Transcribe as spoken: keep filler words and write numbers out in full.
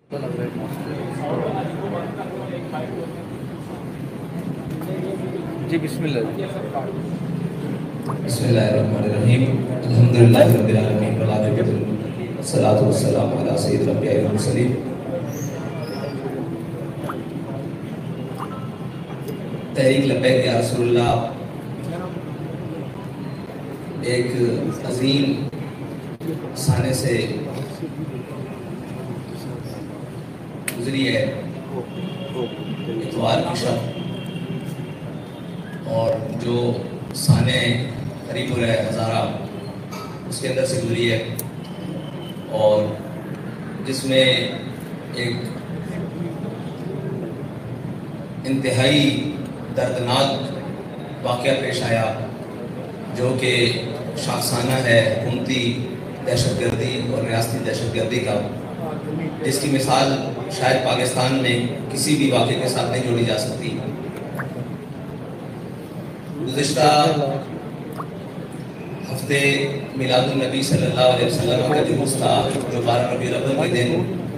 جی بسم اللہ. بسم اللہ الرحمن الرحیم. الحمدللہ رب العالمین والعاقبۃ والصلاۃ والسلام علی سید الانبیاء والمرسلین. تحریک لبیک یا رسول اللہ ایک عظیم سانے سے گزری ہے اتوار کی شب، اور جو سانے قریب ہزارہ اس کے اندر سے گزری ہے، اور جس میں ایک انتہائی دردناک واقعہ پیش آیا جو کہ شاخسانہ ہے حکومتی دہشت گردی اور ریاستی دہشت گردی کا، جس کی مثال شاید پاکستان میں کسی بھی واقعے کے ساتھ نہیں جوڑی جا سکتی. گزشتہ ہفتے میلاد النبی صلی اللہ علیہ وسلم کا جلوس تھا جو بارہ ربیع الاول کے دن